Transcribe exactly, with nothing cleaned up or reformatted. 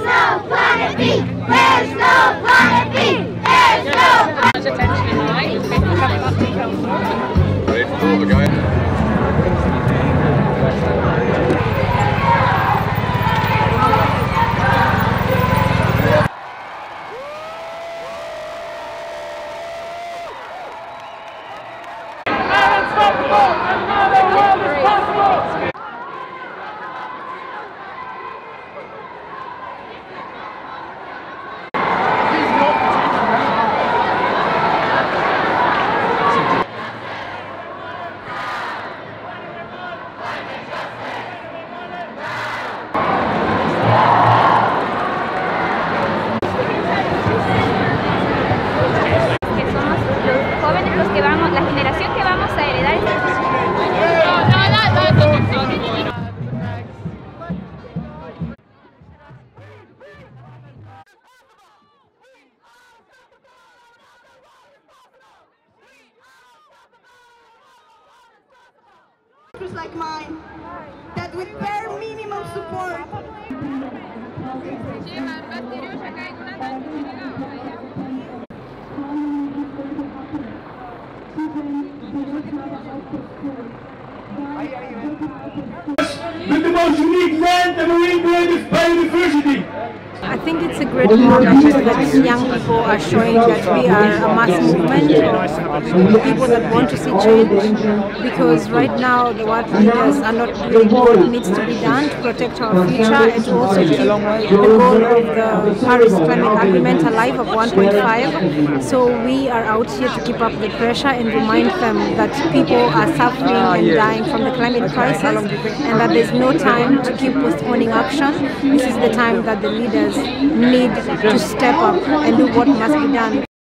no planet B! There's no planet B! There's no planet B! Much attention in mind, people coming up to Council. Ready for the guy? Que vamos, la generación que vamos a heredar es like mine, that with bare minimum support. With the most unique land and marine biodiversity. I think it's a great moment that young people are showing that we are a mass movement of people that want to see change, because right now the world leaders are not doing what needs to be done to protect our future and to also keep the goal of the Paris Climate Agreement alive of one point five. So we are out here to keep up the pressure and remind them that people are suffering and dying from the climate crisis, and that there's no time to keep postponing action. This is the time that the leaders need to step up and do what must be done.